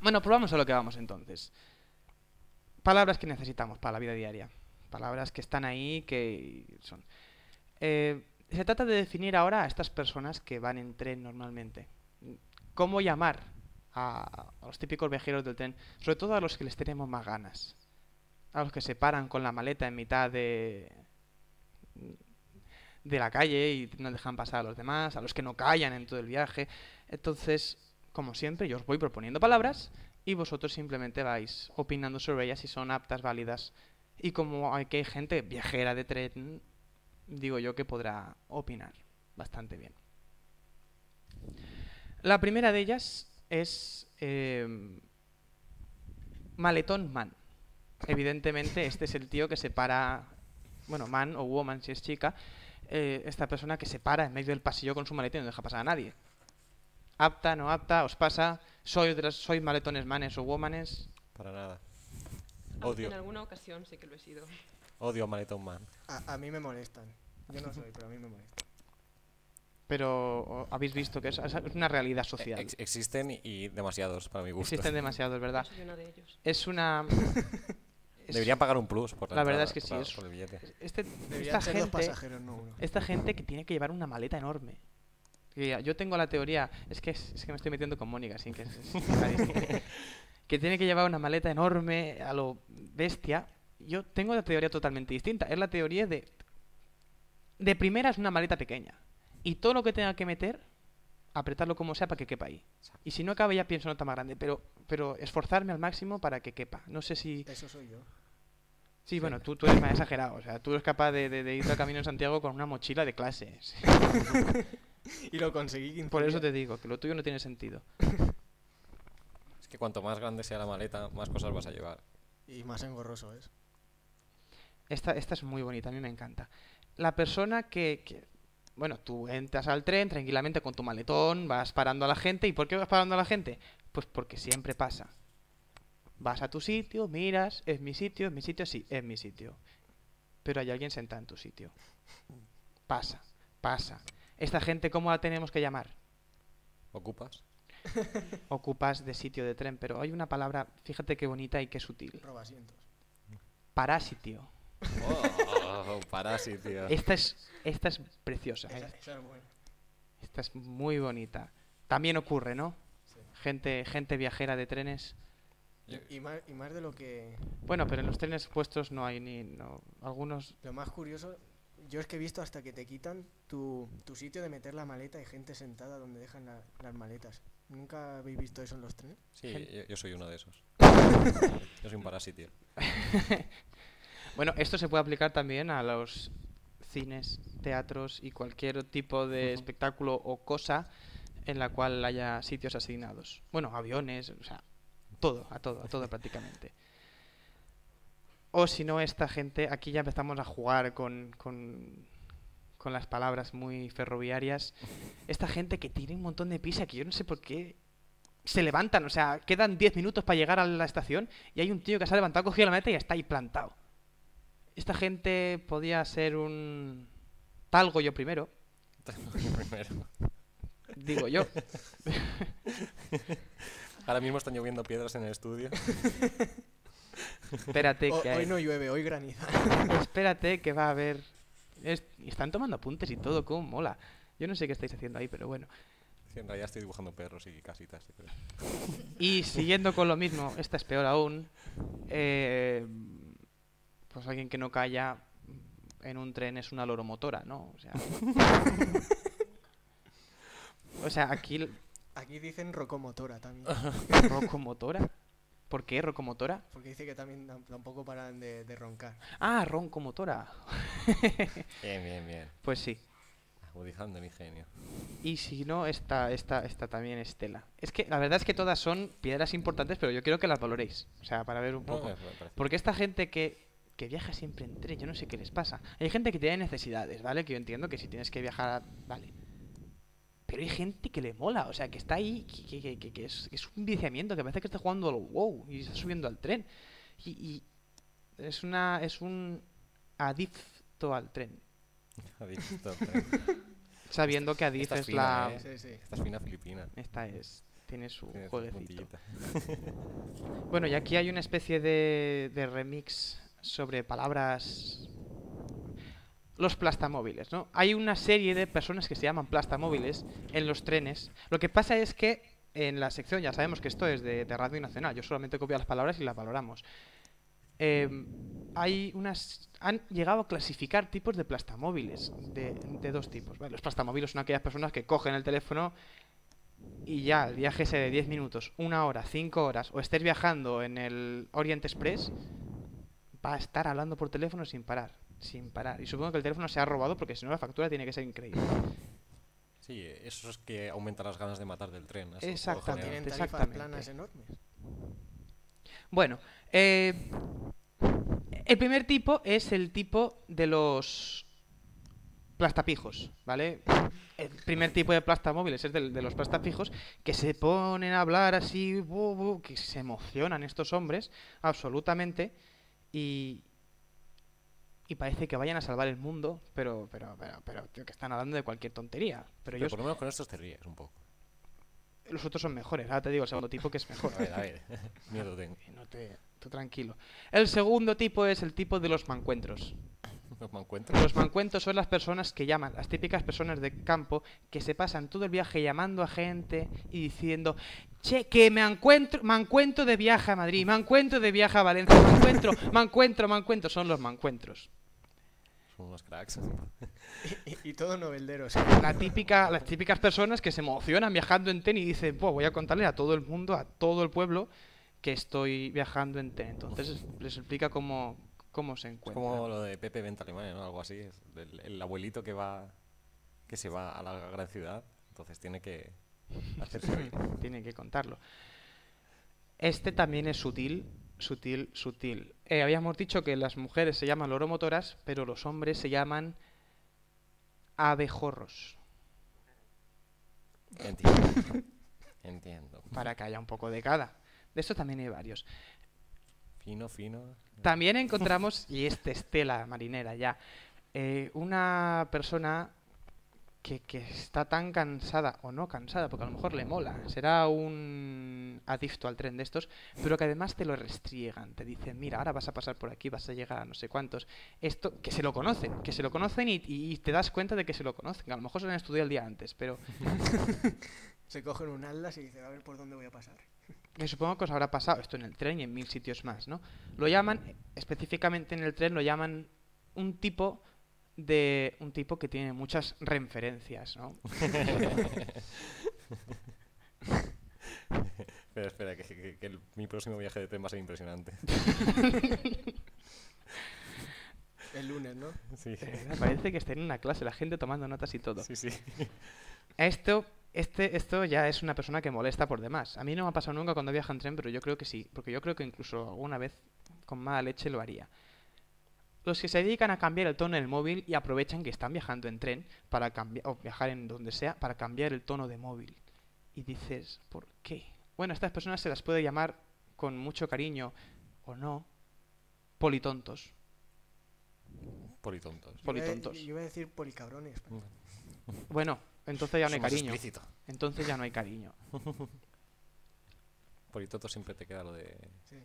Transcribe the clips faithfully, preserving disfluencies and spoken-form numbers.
Bueno, pues vamos a lo que vamos entonces. Palabras que necesitamos para la vida diaria. Palabras que están ahí, que son... Eh, se trata de definir ahora a estas personas que van en tren normalmente. ¿Cómo llamar a, a los típicos viajeros del tren? Sobre todo a los que les tenemos más ganas. A los que se paran con la maleta en mitad de, de la calle y no dejan pasar a los demás. A los que no callan en todo el viaje. Entonces, como siempre, yo os voy proponiendo palabras y vosotros simplemente vais opinando sobre ellas si son aptas, válidas. Y como hay que hay gente viajera de tren, digo yo que podrá opinar bastante bien. La primera de ellas es eh, Maletón Man. Evidentemente este es el tío que se para, bueno, man o woman si es chica, eh, esta persona que se para en medio del pasillo con su maleta y no deja pasar a nadie. Apta, no apta, os pasa, sois, de las, sois maletones manes o womanes. Para nada. Al- Odio, En alguna ocasión sí que lo he sido. odio Maletón Man. A, a mí me molestan. Yo no soy, pero a mí me molestan. Pero o- habéis visto que es, es una realidad social. Ex- existen y demasiados para mi gusto. Existen demasiados, Yo ¿verdad? soy una de ellos. Es una... es- Deberían pagar un plus por la, La verdad entrada, es que sí, por, la- es- por el billete. este, Deberían esta ser dos gente... pasajeros, no uno. Esta gente que tiene que llevar una maleta enorme. Y ya, yo tengo la teoría, es que, es, es que me estoy metiendo con Mónica, sin que, sin que nadie se- que tiene que llevar una maleta enorme a lo bestia. Yo tengo la teoría totalmente distinta. Es la teoría de, de primera es una maleta pequeña. Y todo lo que tenga que meter, apretarlo como sea para que quepa ahí. Y si no cabe ya pienso en otra más grande, pero, pero esforzarme al máximo para que quepa. No sé si... Eso soy yo. Sí, bueno, tú, tú eres más exagerado. O sea, tú eres capaz de, de, de ir al Camino de Santiago con una mochila de clases. Y lo conseguí quince Por eso días. te digo, que lo tuyo no tiene sentido. Es que cuanto más grande sea la maleta, más cosas vas a llevar. Y más engorroso es. Esta, esta es muy bonita, a mí me encanta. La persona que, que- bueno, tú entras al tren tranquilamente con tu maletón, vas parando a la gente. ¿Y por qué vas parando a la gente? Pues porque siempre pasa. Vas a tu sitio, miras, es mi sitio, es mi sitio, sí, es mi sitio. Pero hay alguien sentado en tu sitio. Pasa, pasa. Esta gente, ¿cómo la tenemos que llamar? ¿Ocupas? Ocupas de sitio de tren, pero hay una palabra, fíjate qué bonita y qué sutil. Roba asientos. Parásitio. Oh, parásito. Esta es, esta es preciosa. Esa, ¿eh? esa es buena. Esta es muy bonita. También ocurre, ¿no? Sí. Gente, gente viajera de trenes. Y, y más, y más de lo que... Bueno, pero en los trenes puestos no hay ni... No, algunos... Lo más curioso, yo es que he visto hasta que te quitan tu, tu sitio de meter la maleta y gente sentada donde dejan la- las maletas. ¿Nunca habéis visto eso en los trenes? Sí, yo, yo soy uno de esos. Yo soy un parásito. Bueno, esto se puede aplicar también a los cines, teatros y cualquier tipo de Ujú. espectáculo o cosa en la cual haya sitios asignados. Bueno, aviones, o sea, todo, a todo, a todo prácticamente. O si no, esta gente, aquí ya empezamos a jugar con, con, con las palabras muy ferroviarias. Esta gente que tiene un montón de prisa, que yo no sé por qué se levantan, o sea, quedan diez minutos para llegar a la estación y hay un tío que se ha levantado, cogido la maleta y está ahí plantado. Esta gente podía ser un talgo yo primero, Primero. digo yo. Ahora mismo están lloviendo piedras en el estudio. Espérate Ho- que hoy hay- no llueve, hoy graniza. espérate que va a haber... es- y están tomando apuntes y todo, cómo mola. Yo no sé qué estáis haciendo ahí, pero bueno. Sí, en realidad estoy dibujando perros y casitas. yo creo. Y siguiendo con lo mismo, esta es peor aún. eh, pues alguien que no calla en un tren es una loromotora, ¿no? O sea, o sea aquí Aquí dicen rocomotora también. rocomotora. ¿Por qué rocomotora? Porque dice que también tam- tampoco paran de, de roncar. Ah, roncomotora. Bien, bien, bien. Pues sí. Agudizando el ingenio. Y si no, esta, esta, esta también es tela. Es que la verdad es que todas son piedras importantes, pero yo quiero que las valoréis. O sea, para ver un No, poco. me- me parece. Porque esta gente que, que viaja siempre en tren, yo no sé qué les pasa. Hay gente que tiene necesidades, ¿vale? Que yo entiendo que si tienes que viajar, vale. Pero hay gente que le mola, o sea, que está ahí, que, que- que- que- que es, que es un viciamiento, que parece que está jugando al WoW y está subiendo al tren. Y, y es una es un adicto al tren. Adicto. Sabiendo que Adif esta es es fina, la... ¿eh? Sí, sí. Esta es fina filipina. Esta es... tiene su Tiene su jueguecito. puntillita. Bueno, y aquí hay una especie de, de remix sobre palabras. Los plastamóviles, ¿no? Hay una serie de personas que se llaman plastamóviles en los trenes. Lo que pasa es que en la sección, ya sabemos que esto es de, de Radio Nacional, yo solamente copio las palabras y las valoramos. Eh, hay unas. Han llegado a clasificar tipos de plastamóviles de, de dos tipos. Vale, los plastamóviles son aquellas personas que cogen el teléfono y ya, el viaje sea de diez minutos, una hora, cinco horas, o estés viajando en el Orient Express, va a estar hablando por teléfono sin parar. Sin parar. Y supongo que el teléfono se ha robado porque si no la factura tiene que ser increíble. Sí, eso es que aumenta las ganas de matar del tren. eso, por lo Exactamente. general. Tienen tarifas exactamente. planas enormes. Bueno, eh, el primer tipo es el tipo de los plastapijos, ¿vale? El primer tipo de plastamóviles es del- de, los plastapijos que se ponen a hablar así, bu, bu, que se emocionan estos hombres, absolutamente, y, y parece que vayan a salvar el mundo, pero, pero, pero, pero, tío, que están hablando de cualquier tontería. Pero Pero ellos, por lo menos con estos te ríes un poco. los otros son mejores. Ahora te digo el segundo tipo que es mejor. A ver, a ver. Miedo tengo. Y no te, tú tranquilo. El segundo tipo es el tipo de los mancuentros. No me encuentro. Los mancuentos son las personas que llaman, las típicas personas de campo que se pasan todo el viaje llamando a gente y diciendo, che, que me encuentro, me encuentro de viaje a Madrid, me encuentro de viaje a Valencia, me encuentro, me encuentro, me encuentro, son los mancuentros. Son unos cracks. Y, y todo novelderos. La típica, las típicas personas que se emocionan viajando en tren y dicen, "Buah, voy a contarle a todo el mundo, a todo el pueblo, que estoy viajando en tren". Entonces les explica cómo, cómo se Es encuentra. como lo de Pepe Venta Alemania, ¿no? Algo así. Es el, el abuelito que va que se va a la gran ciudad, entonces tiene que hacerse oír. Tiene que contarlo. Este también es sutil, sutil, sutil. Eh, habíamos dicho que las mujeres se llaman loromotoras, pero los hombres se llaman abejorros, Entiendo. Entiendo. para que haya un poco de cada. De esto también hay varios. Fino, fino. También encontramos, y este es tela marinera ya, eh, una persona que, que está tan cansada, o no cansada, porque a lo mejor le mola, será un adicto al tren de estos, pero que además te lo restriegan, te dicen, mira, ahora vas a pasar por aquí, vas a llegar a no sé cuántos. Esto, que se lo conocen, que se lo conocen y, y te das cuenta de que se lo conocen. A lo mejor se lo han estudiado el día antes, pero Se cogen un atlas y dicen, a ver por dónde voy a pasar. me supongo que os habrá pasado esto en el tren y en mil sitios más, ¿no? Lo llaman, específicamente en el tren, lo llaman un tipo de un tipo que tiene muchas referencias, ¿no? Espera, espera, que, que- que el- mi próximo viaje de tren va a ser impresionante. El lunes, ¿no? Sí, Me parece que está en una clase, la gente tomando notas y todo. sí, sí. Esto, este, esto ya es una persona que molesta por demás. A mí no me ha pasado nunca cuando viajo en tren, pero yo creo que sí, porque yo creo que incluso alguna vez con mala leche lo haría. Los que se dedican a cambiar el tono del móvil y aprovechan que están viajando en tren para cambiar, o viajar en donde sea, para cambiar el tono de móvil. Y dices, ¿por qué? Bueno, a estas personas se las puede llamar con mucho cariño, o no, politontos. Politontos. Yo iba a- Politontos. Yo iba a decir policabrones. pero- Bueno, entonces ya no hay Somos cariño. explícito. Entonces ya no hay cariño. Politontos siempre te queda lo de... Sí.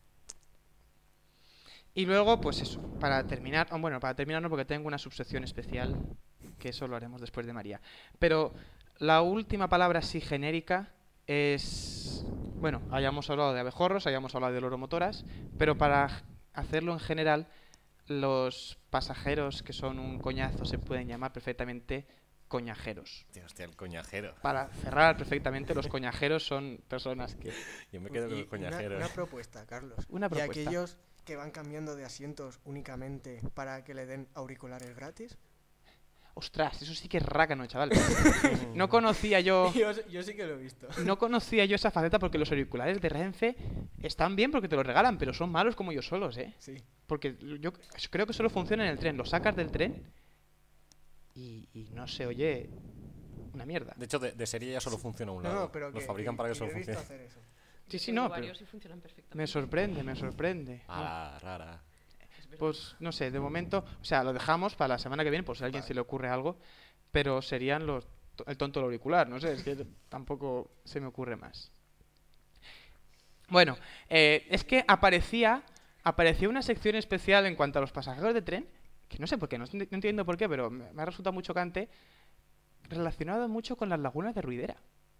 Y luego, pues eso, para terminar, oh, bueno, para terminar no, porque tengo una subsección especial, que eso lo haremos después de María. Pero la última palabra así genérica es, bueno, hayamos hablado de abejorros, hayamos hablado de loromotoras, pero para g- hacerlo en general, los pasajeros que son un coñazo se pueden llamar perfectamente coñajeros. Tío, hostia, el coñajero. Para cerrar perfectamente, los coñajeros son personas que... Yo me quedo con Y el una, coñajero. una propuesta, Carlos. Una propuesta. Y aquellos que van cambiando de asientos únicamente para que le den auriculares gratis. Ostras, eso sí que es rácano, chaval. No conocía yo... Yo, yo sí que lo he visto. No conocía yo esa faceta porque los auriculares de Renfe están bien porque te los regalan, pero son malos como ellos solos, ¿eh? Sí. Porque yo creo que solo funciona en el tren. Lo sacas del tren y, y no se oye una mierda. De hecho, de, de serie ya solo funciona un No, lado. no, pero Los que, fabrican que- para que que solo yo he visto funcione. hacer eso. Sí, sí, Tengo no, varios pero y funcionan perfectamente. me sorprende, me sorprende. ¿no? Ah, rara. Es verdad. Pues no sé, de momento, o sea, lo dejamos para la semana que viene por si a alguien Vale. se le ocurre algo, pero serían los to- el tonto del auricular, no sé, es que tampoco se me ocurre más. Bueno, eh, es que aparecía, aparecía una sección especial en cuanto a los pasajeros de tren, que no sé por qué, no, ent- no entiendo por qué, pero me, me ha resultado muy chocante, relacionado mucho con las lagunas de Ruidera.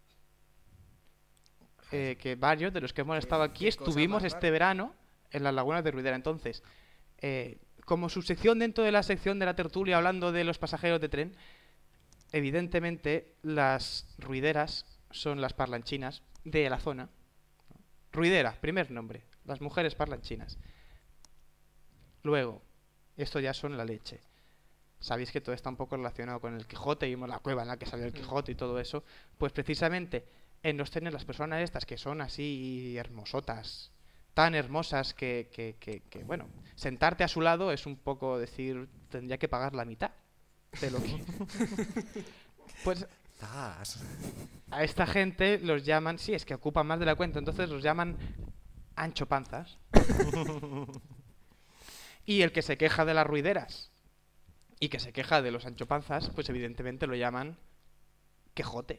Eh, que varios de los que hemos Qué- estado aquí qué cosa estuvimos más este rara. verano en las lagunas de Ruidera. Entonces, eh, como subsección dentro de la sección de la tertulia hablando de los pasajeros de tren, evidentemente las ruideras son las parlanchinas de la zona. Ruidera, primer nombre, las mujeres parlanchinas. Luego, esto ya son la leche. Sabéis que todo está un poco relacionado con el Quijote, vimos la cueva en la que salió el Mm. Quijote y todo eso. Pues precisamente en los trenes las personas estas que son así hermosotas, tan hermosas que, que, que, que, bueno, sentarte a su lado es un poco decir, tendría que pagar la mitad de lo que... Pues Zas. a esta gente los llaman, sí, es que ocupan más de la cuenta, entonces los llaman anchopanzas. Y el que se queja de las ruideras y que se queja de los anchopanzas, pues evidentemente lo llaman quejote.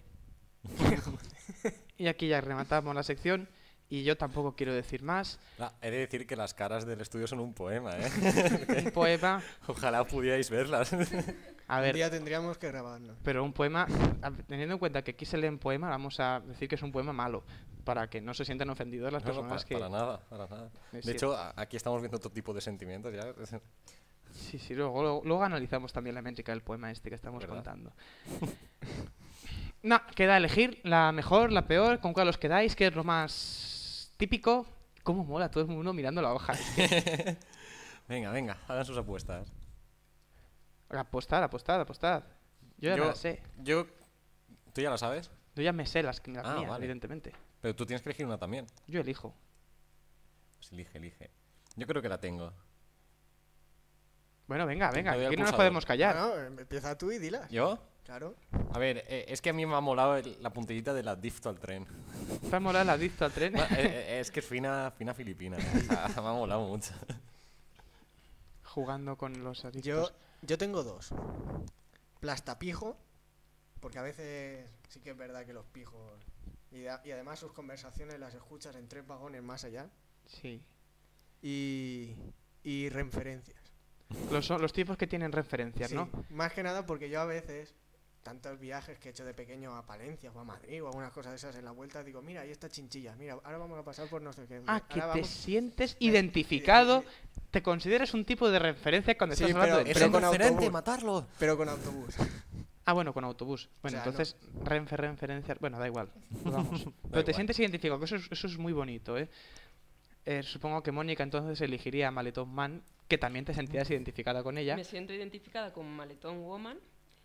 Y aquí ya rematamos la sección y yo tampoco quiero decir más. Ah, he de decir que las caras del estudio son un poema, ¿eh? Un poema, Ojalá pudierais verlas. a Un ver, día tendríamos que grabarlo. pero un poema, a- teniendo en cuenta que aquí se leen poema, vamos a decir que es un poema malo, para que no se sientan ofendidos las No, no, personas para, que... para nada, para nada. Es De decir, hecho, a- aquí estamos viendo otro tipo de sentimientos ya. Sí, sí, luego, luego, luego analizamos también la métrica del poema este que estamos ¿Verdad? contando. No, queda elegir la mejor, la peor, con cuál os quedáis, qué es lo más típico. ¿Cómo mola todo el mundo mirando la hoja? Venga, venga, hagan sus apuestas. Apostad, apostad, apostad. Yo ya me Yo- la sé. Yo... ¿Tú ya la sabes? Yo ya me sé las, las Ah, mías, vale. evidentemente. Pero tú tienes que elegir una también. Yo elijo. Pues elige, elige. Yo creo que la tengo. Bueno, venga, venga, Te doy al aquí no nos pulsador. podemos callar. No, no, empieza tú y dilas. ¿Yo? Claro. A ver, eh, es que a mí me ha molado el- la puntillita de la difto al tren. ¿Te ha molado la adicto al tren? Va, eh, eh, es que es fina, fina filipina. O sea, me ha molado mucho. Jugando con los adictos. Yo, yo tengo dos. Plastapijo, porque a veces sí que es verdad que los pijos... Y, da- y además sus conversaciones las escuchas en tres vagones más allá. Sí. Y, y referencias. Los, son los tipos que tienen referencias, Sí, ¿no? más que nada porque yo a veces, tantos viajes que he hecho de pequeño a Palencia o a Madrid o algunas cosas de esas en la vuelta, digo, mira, ahí está Chinchilla, mira, ahora vamos a pasar por no sé qué. Ah, que ahora te vamos- sientes Me- identificado, sí, te consideras un tipo de referencia cuando Sí, estás hablando pero- de pero tren. con referente, autobús. matarlo! Pero con autobús. Ah, bueno, con autobús. Bueno, sea, no- entonces, renfe, referencias... Bueno, da igual. Pues vamos. Pero te igual. sientes identificado, que eso es, eso es muy bonito, ¿eh? Eh, Supongo que Mónica entonces elegiría Maletón Man, que también te sentías identificada con ella. Me siento identificada con Maletón Woman.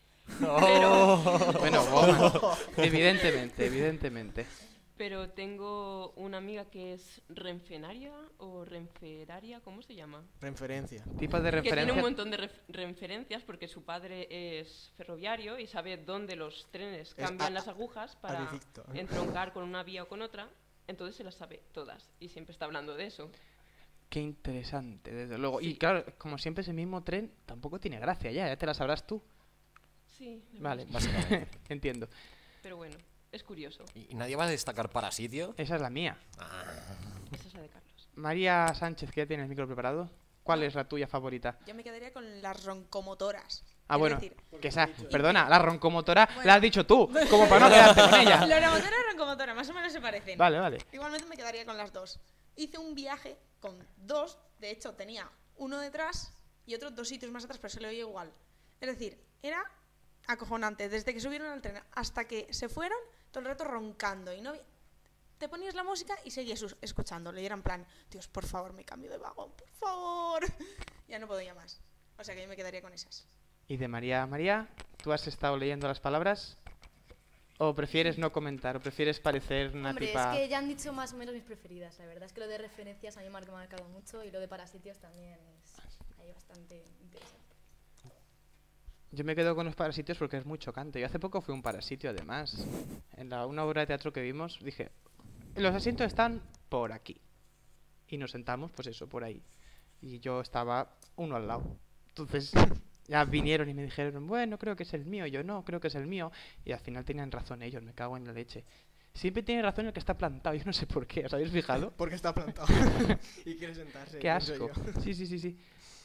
Bueno, woman. Evidentemente, evidentemente. Pero tengo una amiga que es renfenaria o renferaria, ¿cómo se llama? Referencia. Tipos de Que tiene un referencia. montón de ref- referencias porque su padre es ferroviario y sabe dónde los trenes cambian a- las agujas para adicto, ¿eh? entroncar con una vía o con otra. Entonces se las sabe todas y siempre está hablando de eso. Qué interesante, desde luego. Y Sí. claro, como siempre ese mismo tren tampoco tiene gracia ya, ya te la sabrás tú. Sí, la Vale, verdad es que Básicamente. entiendo. sí. Pero bueno, es curioso. ¿Y y nadie va a destacar para sitio? Esa es la mía. Esa es la de Carlos. María Sánchez, que ya tiene el micro preparado. ¿Cuál es la tuya favorita? Yo me quedaría con las roncomotoras. Ah, Es bueno, decir, que esa, perdona, la roncomotora Bueno. la has dicho tú, como para no quedarte con ella. Loromotora y roncomotora, más o menos se parecen. Vale, vale. Igualmente me quedaría con las dos. Hice un viaje con dos, de hecho tenía uno detrás y otro dos sitios más atrás, pero se le oía igual. Es decir, era acojonante. Desde que subieron al tren hasta que se fueron, todo el rato roncando. Y no vi- te ponías la música y seguías us- escuchándolo. Y era en plan, Dios, por favor, me cambio de vagón, por favor. Ya no podía más. O sea que yo me quedaría con esas. Y de María a María, ¿tú has estado leyendo las palabras? ¿O prefieres no comentar? ¿O prefieres parecer una Hombre, tipa...? es que ya han dicho más o menos mis preferidas, la verdad. Es que lo de referencias a mí me ha marcado mucho y lo de parasitios también es ahí bastante interesante. Yo me quedo con los parasitios porque es muy chocante. Yo hace poco fui a un parasitio, además. En la, una obra de teatro que vimos, dije, los asientos están por aquí. Y nos sentamos, pues eso, por ahí. Y yo estaba uno al lado. Entonces, ya vinieron y me dijeron, bueno, creo que es el mío. Y yo, no, creo que es el mío. Y al final tenían razón ellos, me cago en la leche. Siempre tiene razón el que está plantado, yo no sé por qué, ¿os habéis fijado? Porque está plantado. Y quiere sentarse. Qué pienso asco. yo. Sí, sí, sí, sí.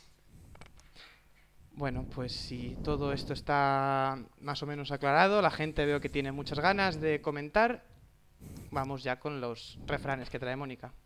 Bueno, pues si todo esto está más o menos aclarado, la gente veo que tiene muchas ganas de comentar, vamos ya con los refranes que trae Mónica.